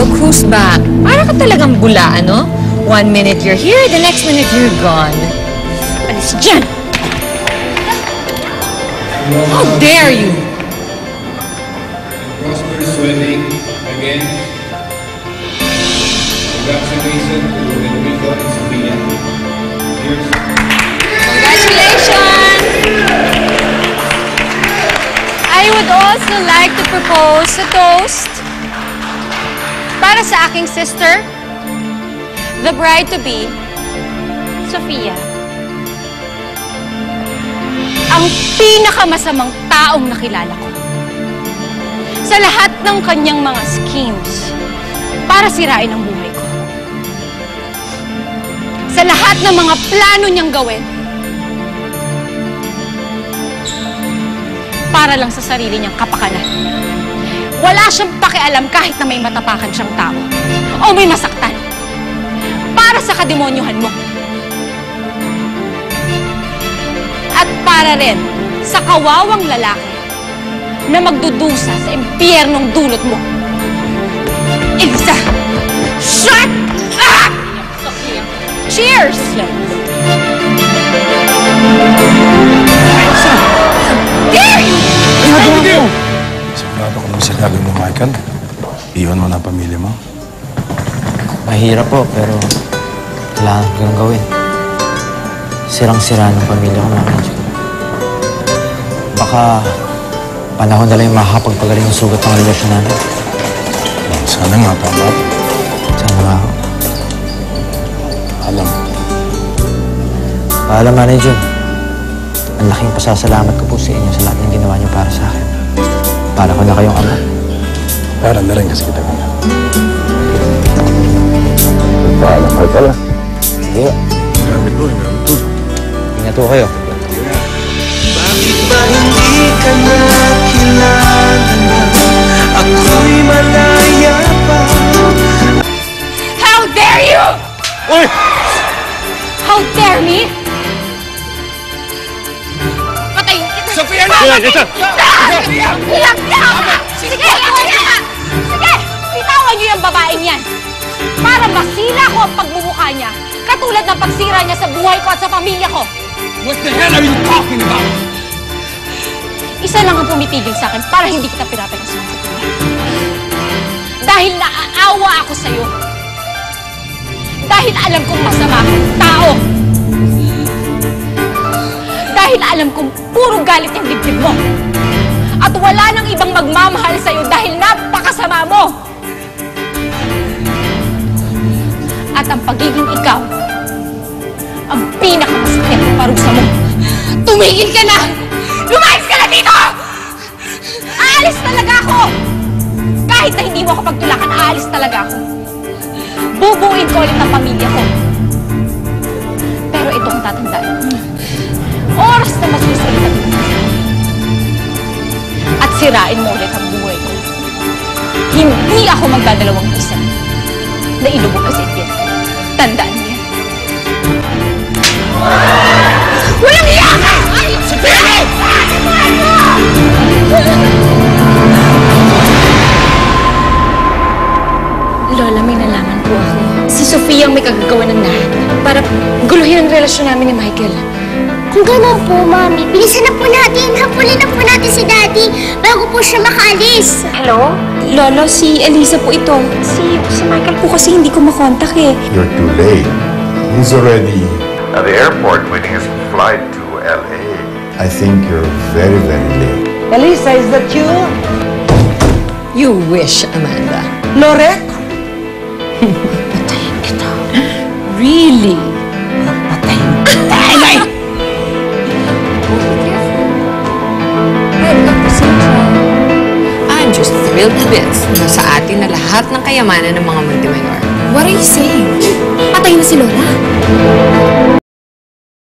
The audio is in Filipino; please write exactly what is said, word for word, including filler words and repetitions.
Look who's back. Para ka talagang bula, ano? One minute you're here, the next minute you're gone. Alis dyan! How dare you! Prosperous wedding again. Congratulations to Enrico and Sophia. Cheers. Congratulations! I would also like to propose a toast para sa aking sister, the bride-to-be, Sophia. Ang pinakamasamang taong nakilala ko. Sa lahat ng kanyang mga schemes para sirain ang buhay ko. Sa lahat ng mga plano niyang gawin para lang sa sarili niyang kapakanan. Wala siyang pakialam kahit na may matapakan siyang tao o may masaktan. Para sa kademonyohan mo. At para rin sa kawawang lalaki na magdudusa sa impyernong dulot mo. Elisa! Shut up! Cheers! Dare you! Sigurado ko naman sa gagawin mo, Michael. Iwan mo na ang pamilya mo. Mahirap po, pero kailangan ko yung gawin. Sirang-sira ng pamilya ko namin. Baka panahon na lang yung makakapagpagaling ng sugat ng relasyon namin. Sana nga, tama. Sana nga ako. Alam. Paalam, Manager. Ang laking pasasalamat ko po sa inyo sa lahat ng ginawa niyo para sa akin. Para ko na kayong ama. Para na rin kasi kita ganyan. Paalam, Michael. Sige. Gamit mo, gamit mo. Ingat po kayo. Bakit ba hindi ka na kilala na ako'y malaya pa? How dare you! Uy! How dare me? Patayin kita! Sophia! Patayin kita! Iyak niya! Sige! Sige! Bitawan niyo yung babaeng yan! Para masira ko ang pagmumukha niya, katulad ng pagsira niya sa buhay ko at sa pamilya ko. What the hell are you talking about? Isa lang ang pumipigil sa akin para hindi kita pinapansin sa tuwa. Dahil naaawa ako sa'yo. Dahil alam kong masama kang tao. Dahil alam kong puro galit yung dibdib mo. At wala nang ibang magmamahal sa'yo dahil napakasama mo. At ang pagiging ikaw, ang pinakamasakit na parusa mo. Tumigil ka na! Lumayas ka na dito! Aalis talaga ako! Kahit na hindi mo ako pagtulakan, aalis talaga ako. Bubuuin ko ulit ang pamilya ko. Pero ito ang tatandaan. Oras na masusunod ang at sirain mo ulit ang buhay ko. Hindi ako magdadalawang isa na ilubog ka sa itin. Tandaan niya. Walang iya ka! Sabihin! Sabihin mo! Lola, may nalaman po ako. Si Sofia ang may kagagawa ng lahat para guluhin ang relasyon namin ni Michael. Kung gano'n po, Mami, bilisan na po natin. Hapulin na po natin si Daddy bago po siya makaalis. Hello? Lolo, si Elisa po ito. Si, si Michael po kasi hindi ko makontak eh. You're too late. He's already... At the airport waiting his flight to L A. I think you're very, very late. Elisa, is that you? You wish, Amanda. Lorek? Patayin kita. Really? Patayin kita. Ay! I'm just thrilled to bits na sa atin na lahat ng kayamanan ng mga Montemayor. What are you saying? Patay na si Lola?